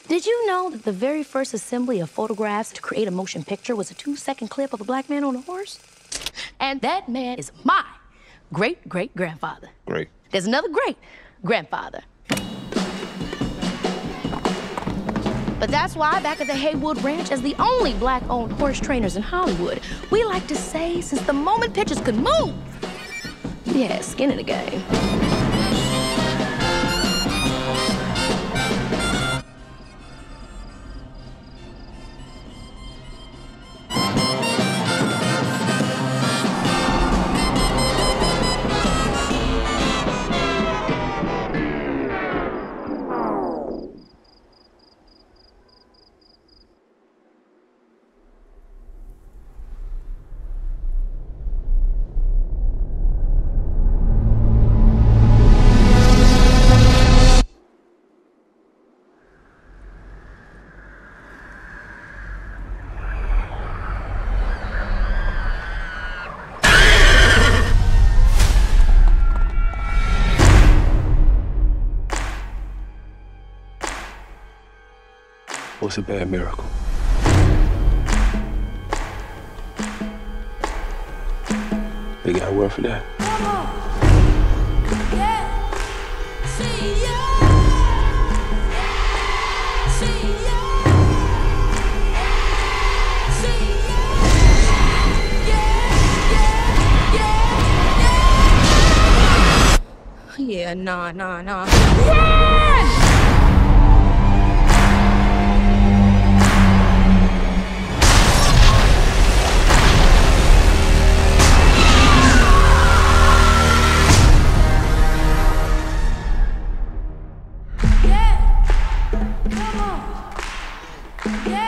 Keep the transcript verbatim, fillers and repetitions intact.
Did you know that the very first assembly of photographs to create a motion picture was a two-second clip of a black man on a horse? And that man is my great-great-grandfather. Great. There's another great-grandfather. But that's why back at the Haywood Ranch, as the only black-owned horse trainers in Hollywood, we like to say, since the moment pictures could move, we had skin in the game. What's a bad miracle? They got a word for that. Yeah, nah, nah, nah. Run! Yeah.